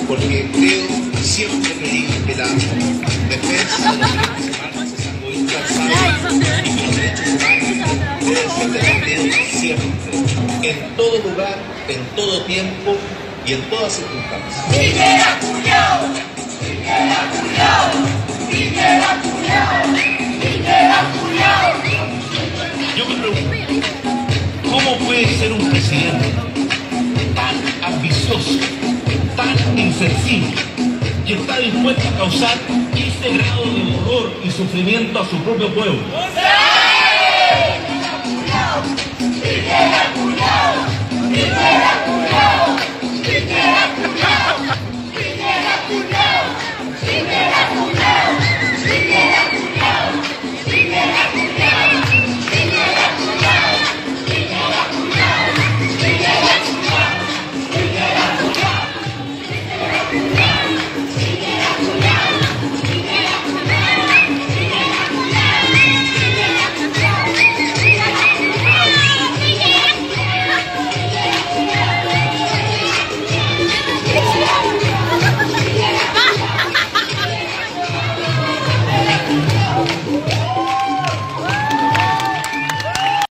porque creo, siempre creí que la defensa de los derechos humanos es algo incansable y que los derechos humanos deben ser defendidos siempre, en todo lugar, en todo tiempo y en todas circunstancias. ¡Piñera Culeado! ¡Piñera Culeado! ¡Piñera Culeado! ¡Piñera Culeado! Yo me pregunto, ¿cómo puede ser un presidente tan ambicioso, tan insensible, que está dispuesto a causar ese grado de dolor y sufrimiento a su propio pueblo? ¡Piñera Culeado! ¡Piñera Culeado!